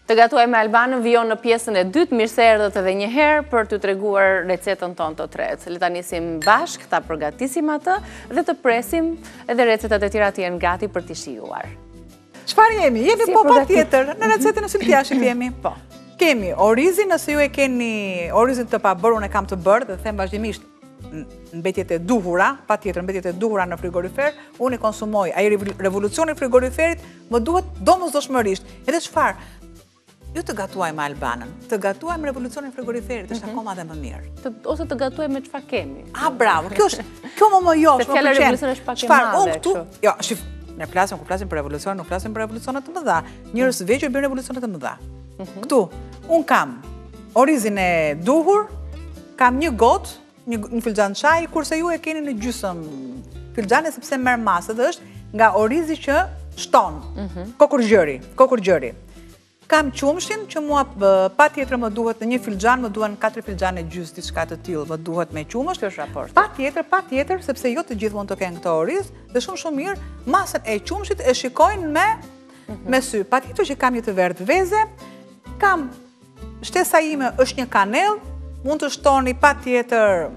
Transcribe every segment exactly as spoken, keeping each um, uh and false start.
Të gatuaj me Albanën vijon në pjesën e dytë, mirë se erdhët edhe një herë për t'ju treguar recetën tonë të tretë. Le ta nisim bashkë, ta përgatisim atë dhe të presim edhe recetat e tjera të jenë gati për t'i shijuar. Çfarë jemi? Jemi po patjetër në recetën e syltjashit jemi. Po. Kemi orizin, nëse ju e keni orizin të pabërë, unë e kam të bërë dhe them vazhdimisht mbetjet e duhura, patjetër mbetjet e duhura në frigorifer, unë i konsumoj. Ai revolucioni i frigoriferit më duhet domosdoshmërisht. Edhe çfarë? Jo të gatuaj me Albanën, të gatuaj me revolucionin frigoriferit, është akoma dhe më mirë. Ose të gatuaj me çfarë kemi. A, bravo, kjo është, kjo më më josh, më përqen. Revolucion është pak e madhe, kështu. Jo, shif, ne flasim, kur flasim për revolucion, nuk flasim për revolucionet të mëdha. Njerëz vegjël bëjnë revolucionet të mëdha. Këtu, un kam orizin e duhur, kam një gotë, një filxhan çaj, kurse ju e keni në gjysëm filxhane sepse merr masë, dhe është nga orizi që shton. Kokurgjëri, kokurgjëri. Kam qumshin që mua pa tjetër më duhet në një filxhan, më duhen katër filxhane gjysmë diçka të tillë, më duhet me qumësht. Kjo është raport. Pa tjetër, pa tjetër, sepse jo të gjithë mund të kenë këto oriz, dhe shumë shumë mirë, masën e qumshit e shikojnë me, me sy. Pa tjetër që kam një të verdh veze, kam shtesa ime është një kanell, mund të shtoni pa tjetër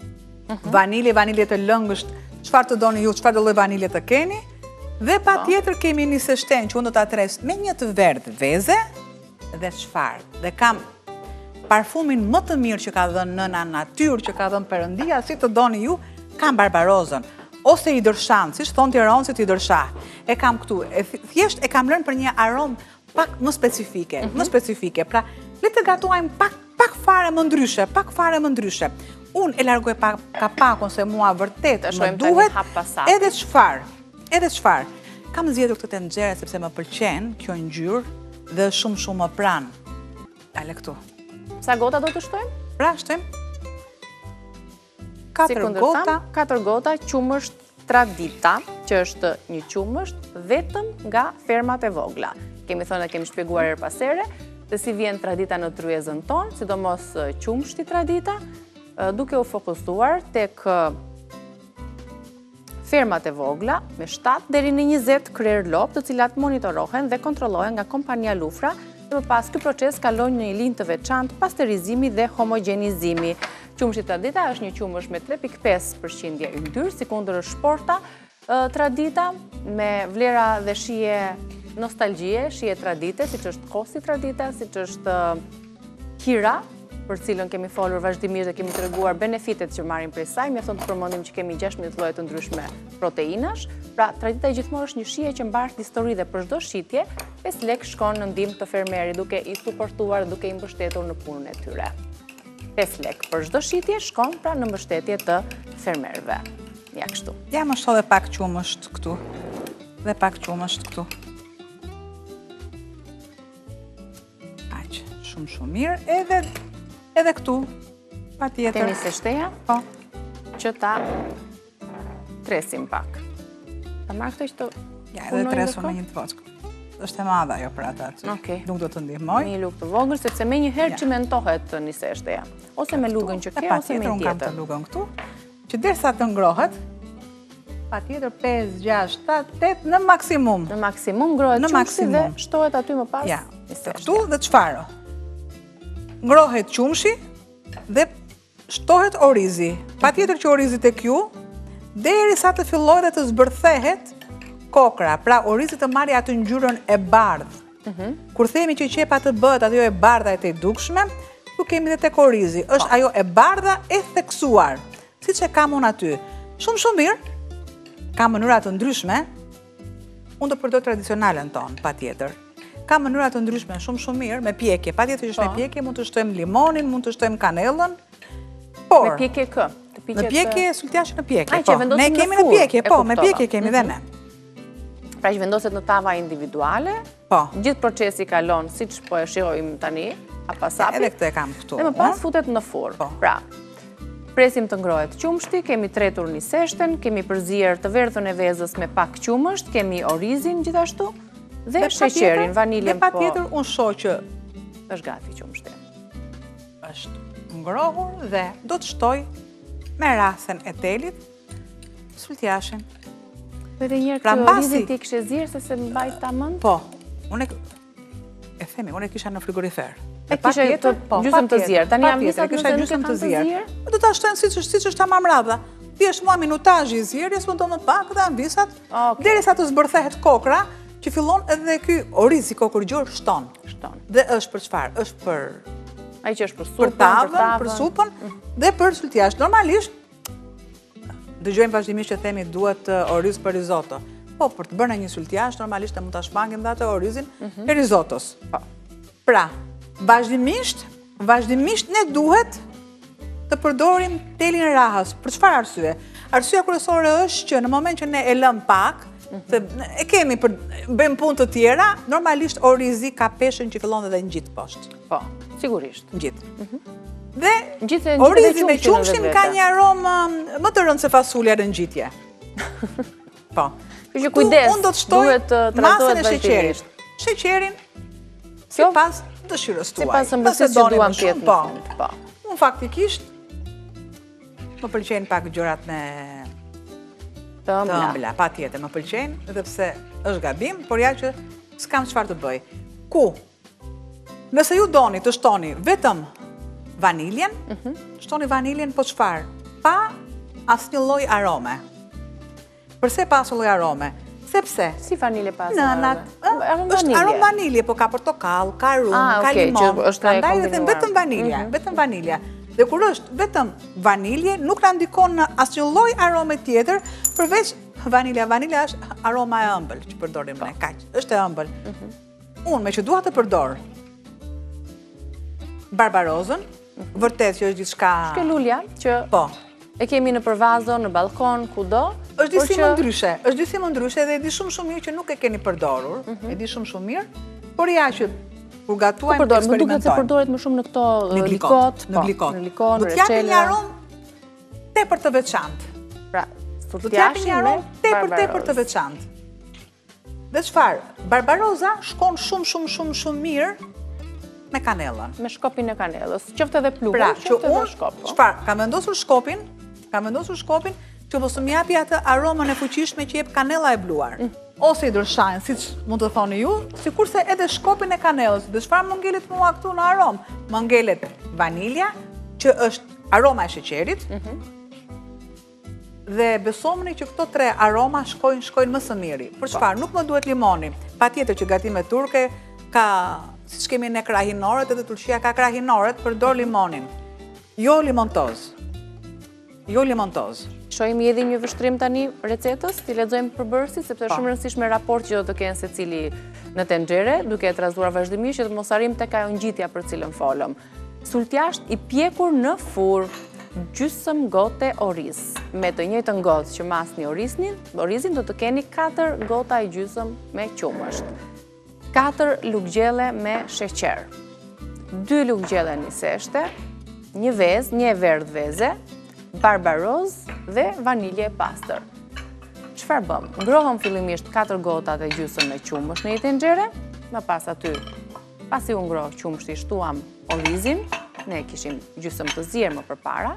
vanilje, vanilje të lëngësht, çfarë të doni ju, çfarë do lloj vanilje të keni. Dhe pa tjetër kemi një seshten që unë do të atres me një të verdh veze dhe çfarë. Dhe kam parfumin më të mirë që ka dhënë nëna natyrë, që ka dhënë Perëndia, si të doni ju, kam barbarozën. Ose i dërshan, si thonë Tiranësit i dërsha. E kam këtu, e thjesht e kam lënë për një aromë pak më specifike, më specifike. Pra, le të gatuajmë pak, pak fare më ndryshe, pak fare më ndryshe. Unë e largoj pak kapakun se mua vërtet më duhet, edhe çfarë. Edhe çfarë? Kam zgjedhur këtë të nxjerrë sepse më pëlqen kjo ngjyrë dhe shumë shumë më pranë. Ale këtu. Sa gota do të shtojmë? Pra, shtojmë katër gota. katër gota qumësht Tradita, që është një qumësht vetëm nga fermat e vogla. Kemi thënë dhe kemi shpjeguar her pas here, se si vjen Tradita në tryezën tonë, sidomos qumështi Tradita, duke u fokusuar tek fermat e vogla me shtatë deri në njëzet kryer lopë, të cilat monitorohen dhe kontrollohen nga kompania Lufra, dhe më pas ky proces kalon në një linjë të veçantë pasterizimi dhe homogenizimi. Qumështi Tradita është një qumësh me tre pikë pesë përqind yndyrë, sikundër shporta Tradita, me vlera dhe shije nostalgjie, shije Tradite, siç është kosi Tradita, siç është Kira, për cilën kemi folur vazhdimisht dhe kemi treguar benefitet që marrin prej saj, mjafton të përmendim që kemi gjashtëdhjetë lloje të ndryshme proteinash. Pra, Tradita gjithmonë është një shije që mbahet histori dhe për çdo shitje, pesë lekë shkon në ndihmë të fermerit, duke i suportuar, duke i mbështetur në punën e tyre. pesë lekë për çdo shitje shkon pra në mbështetje të fermerëve. Ja kështu. Ja më shto dhe pak qumësht këtu. Dhe pak qumësht këtu. Aq, shumë shumë mirë. Edhe Edhe këtu, pa tjetër. Kemi se shteja, po, që ta tresim pak. Ta marrë këto që të ja, edhe tresu me një të vockë. është e madha jo për ata që nuk do të ndihmoj. Një lugë të vogël, sepse me një herë çimentohet një se shteja. Ose me lugën që ke, ose me tjetër. Unë kam të lugën këtu, që derisa të ngrohet, pa tjetër pesë, gjashtë, shtatë, tetë në maksimum. Në maksimum ngrohet qumshi dhe shtohet aty më pas. Ja, këtu dhe çfarë? Ngrohet qumshi dhe shtohet orizi. Pa tjetër që orizi tek ju, derisa të fillojë dhe të zbërthehet kokra, pra orizi të marrë atë ngjyrën e bardhë. Kur themi që qepa të bëhet ajo e bardha e të dukshme, ju kemi dhe tek orizi. Është ajo e bardha e theksuar, siç e kam unë aty. Shumë shumë mirë. Ka mënyra të ndryshme. Unë do përdor tradicionalen ton, patjetër. Ka mënyra të ndryshme shumë shumë mirë me pjekje. Patjetër që është me pjekje, mund të shtojmë limonin, mund të shtojmë kanellën. Por me pjekje kë? Në pjekje, sultjashë në pjekje. Ai që vendosim ne kemi në pjekje, po, me pjekje kemi dhe ne. Pra që vendoset në tava individuale, gjithë procesi kalon, siç po e shihojmë tani, apasapi. Edhe këtë e kam këtu. Dhe më pas futet në furrë. Pra, presim të ngrohet qumshti, kemi tretur një seshten, kemi përzier të verdhën e vezës me pak qumësht, kemi orizin gjithashtu, dhe sheqerin, vaniljen po. Dhe patjetër unë shoh që është gati qumshti. Është ngrohur dhe do të shtoj me rasen e telit sultjashin. Dhe dhe njerë këtë orizin ti kështë zirë se se mbajt ta mënd? Po, unë e themi, unë e kisha në frigorifer. E kisha gjysmë të zjerë, tani jam visat nëse nuk e kam të zjerë? Do ta shtojnë si që është ta mamradha. Thjesht mua minutazhi i zjerjes, më do më pak dhe janë visat, derisa të zbërthehet kokra, që fillon edhe ky oriz i kokurgjor shton. Shton. Dhe është për çfarë? Është për ai që është për supën, për tavën, për supën dhe për sultiash. Normalisht dëgjojmë vazhdimisht që themi duhet oriz për risotto. Po, për të bërë një sultiash, normalisht e mund ta shmangim dhe atë orizin e risottos. Pra, vazhdimisht, vazhdimisht ne duhet të përdorim telin e rahas. Për çfarë arsye? Arsyeja kryesore është që në moment që ne e lëm pak, se e kemi për bëjmë punë të tjera, normalisht orizi ka peshën që fillon edhe ngjit poshtë. Po, sigurisht. Ngjit. Dhe orizi me qumshin ka një aromë më të rëndë se fasulja në ngjitje. Po. Që kujdes, unë do të shtoj masën e sheqerit. Sheqerin sipas dëshirës tuaj. Sipas ëmbëlsisë që duam të jetë. Po. Unë faktikisht më pëlqejnë pak gjërat me të ëmbla, pa tjetër më pëlqejnë, edhe pse është gabim, por ja që s'kam çfarë të bëj. Ku? Nëse ju doni të shtoni vetëm vaniljen, shtoni vaniljen po çfarë? Pa asnjë lloj arome. Përse pa asnjë lloj arome? Sepse si vanilje pa asnjë arome? Është aromë vanilje, po ka portokall, ka rum, ka limon. Prandaj vetëm vetëm vanilja, vetëm vanilja. Dhe kur është vetëm vanilje, nuk na ndikon në asnjë lloj arome tjetër, përveç vanilja. Vanilja është aroma e ëmbël që përdorim ne, kaq. Është e ëmbël. Unë me që dua të përdor barbarozën, vërtet që është diçka. Shke lulja që po. E kemi në përvazo, në balkon, kudo. Është disi më ndryshe, është disi më ndryshe dhe e di shumë shumë mirë që nuk e keni përdorur, e di shumë shumë mirë, por ja që kur gatuajmë të eksperimentojmë. Më duket se përdoret më shumë në këto likot, në glikot. Në likon, do të japë një aromë tepër të veçantë. Pra, do të japë një aromë tepër tepër të veçantë. Dhe çfarë? Barbaroza shkon shumë shumë shumë shumë mirë me kanellën. Me shkopin e kanellës, qoftë edhe pluhur, pra, qoftë edhe shkop. Çfarë? Kam vendosur shkopin, kam vendosur shkopin që mos më japi atë aromën e fuqishme që jep kanella e bluar. Ose i dërshajnë, siç mund të thoni ju, sikurse edhe shkopin e kanellës. Dhe çfarë më ngelet mua këtu në aromë? Më ngelet vanilja, që është aroma e sheqerit. Dhe besomni që këto tre aroma shkojnë shkojnë më së miri. Për çfarë? Nuk më duhet limoni. Patjetër që gatimet turke ka, siç kemi ne krahinoret, edhe Turqia ka krahinoret, përdor limonin. Jo limontoz. Jo limontoz. Shohim edhe një vështrim tani recetës, ti lexojmë përbërësit, sepse është shumë rëndësishme raport që do të kenë secili në tenxhere, duke e trazuar vazhdimisht që të mos arrim tek ajo ngjitja për cilën folëm. Sultjasht i pjekur në furr, gjysmë gote oriz. Me të njëjtën gocë që masni orizin, orizin do të keni katër gota e gjysmë me qumësht. katër luggjelle me sheqer. dy luggjelle niseshte, një vezë, një e verdh veze, barbaroz dhe vanilje e pastër. Çfarë bëm? Ngrohëm fillimisht katër gotat e gjysmë me qumësht në një tenxhere, më pas aty, pasi u ngroh qumështi, shtuam orizin, ne kishim gjysmë të zier më përpara,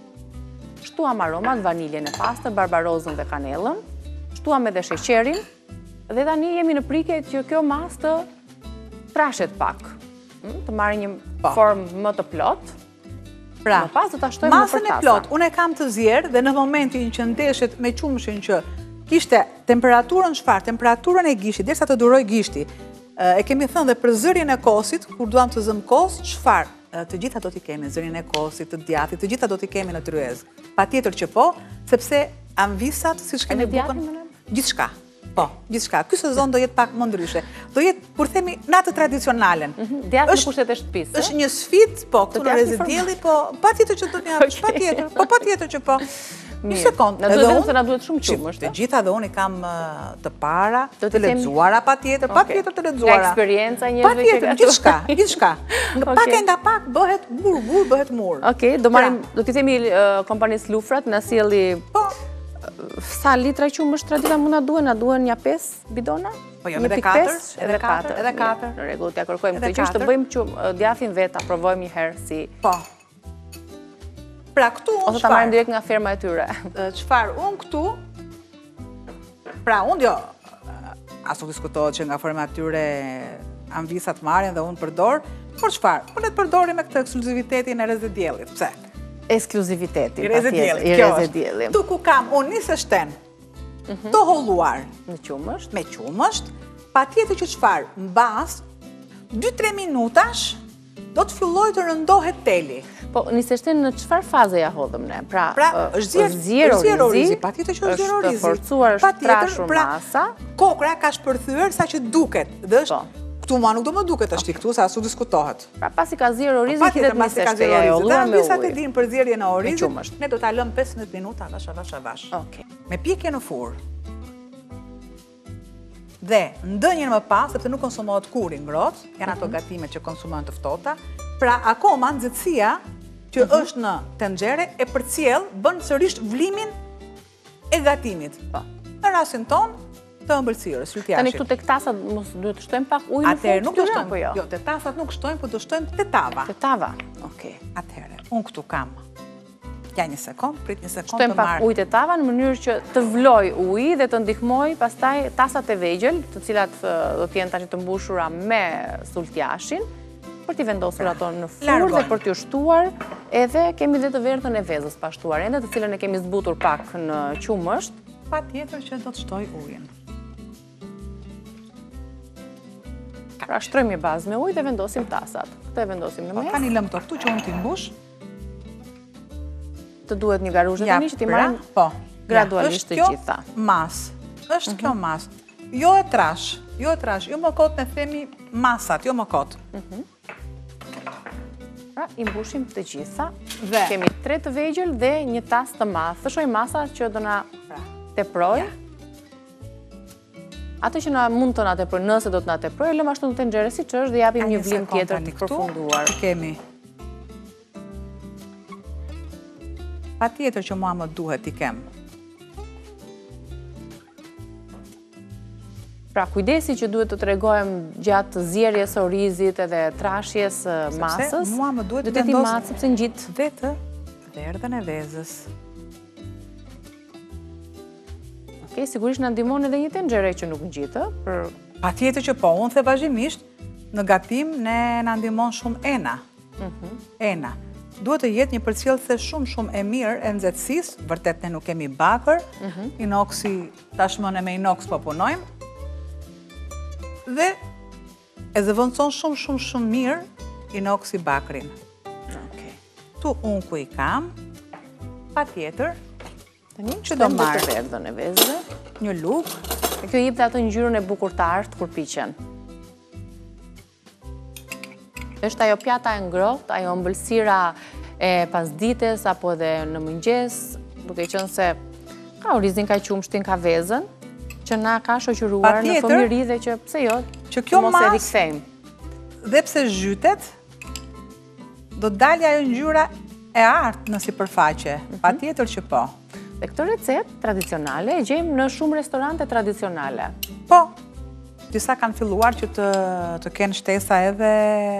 shtuam aromat, vaniljen e pastër, barbarozën dhe kanellën, shtuam edhe sheqerin, dhe tani jemi në prikje që kjo masë të trashet pak, të marrë një formë më të plotë. Pra, më pas do ta shtojmë në përtasa. Masën e plot, unë e kam të zier dhe në momentin që ndeshet me qumshin që kishte temperaturën çfarë? Temperaturën e gishtit, derisa të duroj gishti. E kemi thënë dhe për zërin e kosit, kur duam të zëm kos, çfarë? Të gjitha do t'i kemi, zërin e kosit, të djathit, të gjitha do t'i kemi në tryez. Patjetër që po, sepse anvisat, siç kemi bukën, gjithçka. Po, gjithçka. Ky sezon do jetë pak më ndryshe. Do jetë, kur themi, natë tradicionalen. Djathi në kushtet e shtëpisë. Është një sfidë, po, këtu në Rezidjelli, po, patjetër që do të japësh, patjetër, po patjetër që po. Një sekond. Na duhet se na duhet shumë qumësht. Të gjitha dhe unë i kam të para, të lexuara patjetër, patjetër të lexuara. Nga eksperjenca njerëzve që patjetër, gjithçka, gjithçka. Nga pak e nga pak bëhet mur, mur bëhet mur. Okej, do marrim, do t'i themi kompanisë Lufrat, na sjelli sa litra qumësht tradita mund na duhen? Na duhen një pesë bidona? Po jo, edhe katër, edhe katër, edhe katër. Në rregull, t'ja kërkojmë këtë gjë, të bëjmë djathin vetë, ta provojmë një herë si. Po. Pra këtu unë ose ta marrim direkt nga ferma e tyre. Çfarë unë këtu? Pra unë jo, as nuk diskutohet që nga ferma e tyre anvisat marrin dhe unë përdor, por çfarë? Unë e përdori me këtë ekskluzivitetin e rrezë diellit. Pse? Ekskluzivitetin, I rrezë diellit. I Kjo rrezë është. diellit. Tu ku kam unë nisë shten, të holluar Në qumësht. me qumësht, patjetër që çfarë? Mbas dy tre minutash do të filloj të rëndohet teli. Po, niseshten në çfarë faze ja hodhëm ne? Pra, Pra, është zjerë orizi, patjetër që është zjerë orizi. Është forcuar, është trashur masa. Kokra ka shpërthyer sa që duket, dhe është Po. këtu mua nuk do më duket është këtu, sa asu diskutohet. Pra, pasi ka zjerë orizi, Patjetër, hitet pasi ka niseshte zjerë ja e orizi. olluar Dhe me anvisat e ujë. din për zjerjen e orizit, qumësht. ne do ta lëm pesëmbëdhjetë minuta avash avash avash. Okej. Me pjekje në furrë. Dhe ndënjën më pas, sepse nuk konsumohet kur i ngrohtë, janë ato gatimet që konsumohen të ftohta, pra akoma nxehtësia që është në tenxhere e përcjell bën sërish vlimin e gatimit. Po. Në rastin ton të ëmbëlsirës, Tani yltjashit. këtu tek tasat mos duhet të shtojmë pak ujë në Atëherë fund nuk do këtyre, shtojmë, apo jo? jo, te tasat nuk shtojmë, por do shtojmë te tava. Te tava. Okej. Atëherë, unë këtu kam. Ja një sekond, prit një sekond Shtojmë të pak marr. ujë te tava në mënyrë që të vloj uji dhe të ndihmoj pastaj tasat e vegjël, të cilat ë, do të jenë tani të mbushura me sultjashin, për t'i vendosur ato në furrë Largon. dhe për t'ju shtuar, edhe kemi dhe të verdhën e vezës pa shtuar ende, të cilën e kemi zbutur pak në qumësht. Patjetër që do të shtoj ujin. Pra shtrojmë një bazë me ujë dhe vendosim tasat. Këtë e vendosim në Po, mes. tani lëm këto këtu që unë t'i mbush. Të duhet një garuzhe Ja, tani që t'i pra, marrim po. gradualisht Ja, të gjitha. është kjo mas. Është kjo mas. Jo e trash, jo e trash, jo më kot ne themi masat, jo më kot. Pra, i mbushim të gjitha. Dhe Kemi tre të vegjël dhe një tas të madh. Thëshoj masa që do na pra, teproj. Atë që na mund të na teproj, nëse do të na teproj, lëm ashtu në tenxhere siç është dhe japim ka një vlim sekond tjetër tani të këtu, përfunduar. Kemi. Patjetër që mua më duhet i kem. Pra, kujdesi që duhet të tregojmë gjatë zjerjes së orizit edhe trashjes së masës. mua më duhet do të të i vendos- matë sepse ngjit. Dhe të verdhën e vezës. Okej, sigurisht na ndihmon edhe një tenxhere që nuk ngjitë, për Patjetër që po, unë the vazhdimisht, në gatim ne na ndihmon shumë ena. Ena. Duhet të jetë një përcjellëse shumë shumë e mirë e nxehtësisë, vërtet ne nuk kemi bakër, inoksi tashmë me inoks po punojmë. Dhe e zëvendëson shumë shumë shumë mirë inoksi bakrin. Okej. Tu unë ku i kam, patjetër, Tani Që që do do marr marr. të verdhën e vezëve. një luk, E kjo jep dhe atë ngjyrën e bukur të artë kur piqen. Është ajo pjata e ngrohtë, ajo ëmbëlsira e pasdites apo edhe në mëngjes, duke qenë se ka orizin, ka qumshtin, ka vezën, që na ka shoqëruar në Patjetër, fëmijëri dhe që pse jo, që kjo mos e mas- rikthejmë. dhe pse zhytet, do dalë ajo ngjyra e artë në sipërfaqe. Patjetër që po. Dhe këtë recet tradicionale e gjejmë në shumë restorante tradicionale. Po, disa kanë filluar që të, të kenë shtesa edhe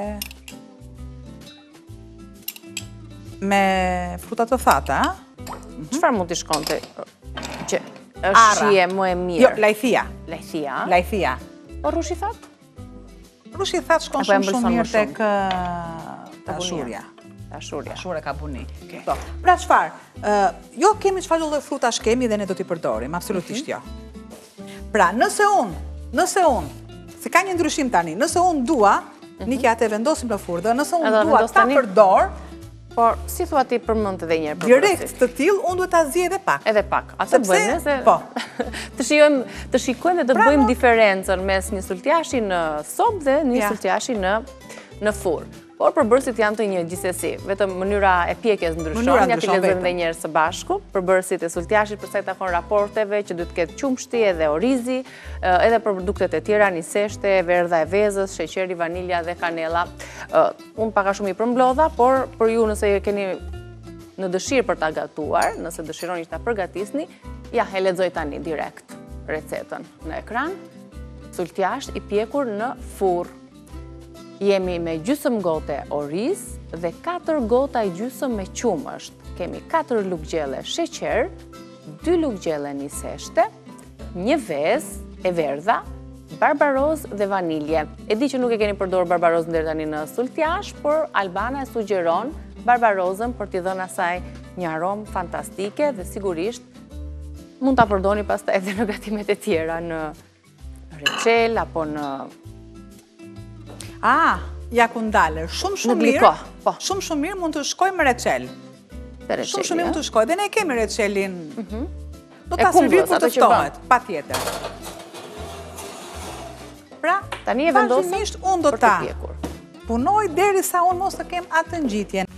me fruta të thata, a? Çfarë mund t'i shkonte që është Arra. shije më e mirë? Jo, lajthia. Lajthia. Lajthia. Po rushi that? Rushi thatë shkon Apo e shumë shumë mbëlson më mirë tek shumë? ë, dashurja. Dashurja. Dashurja ka buni. Po. Pra çfarë? Ë, jo kemi çfarë lloj frutash kemi dhe ne do t'i përdorim, absolutisht jo. Pra, nëse unë, nëse unë, se ka një ndryshim tani, nëse unë dua, Niki atë e vendosim në furrë, dhe nëse unë Edhe dua vendos ta tani? përdor, Por si thua ti përmend edhe një herë direkt përbërësit? të tillë, unë duhet ta zgjej edhe pak. Edhe pak. Atë Sepse- bëjmë ne se po. të shijojmë, të shikojmë dhe të Bravo. bëjmë diferencën mes një sultjashi në sopë dhe një Ja. sultjashi në në furrë. Por përbërësit janë të një gjithsesi, vetëm mënyra e pjekjes ndryshon, Mënyra ja t'i ndryshon lexojmë vetëm. edhe një herë së bashku, përbërësit e sultjashit për sa i takon raporteve që duhet të ketë qumshti edhe orizi, eh, edhe për produktet e tjera, niseshte, verdha e vezës, sheqeri, vanilja dhe kanella. Eh, Unë paka shumë i përmblodha, por për ju nëse keni në dëshirë për ta gatuar, nëse dëshironi që ta përgatisni, ja, e lexoj tani direkt recetën në ekran. Sultjasht i pjekur në furrë. Jemi me gjysmë gote oriz dhe katër gota i gjysmë me qumësht. Kemi katër lugë gjelle sheqer, dy lugë gjelle niseshte, një vezë e verdha, barbaroz dhe vanilje. E di që nuk e keni përdorur barbaroz deri tani në sultiash, por Albana e sugjeron barbarozën për t'i dhënë asaj një aromë fantastike dhe sigurisht mund ta përdorni pastaj edhe në gatimet e tjera, në reçel apo në Ah, ja ku ndalë. Shumë shumë Në mirë. gliko, po. Shumë shumë mirë mund të shkoj me reçel. Te Shumë shumë mirë mund të shkoj. Dhe ne kemi reçelin. Do E ta servir kumbrës, kur ato të që bën. ftohet, patjetër. Pra, Tani e vendosëm vazhdimisht unë do për të ta pjekur. punoj derisa unë mos të kem atë ngjitjen.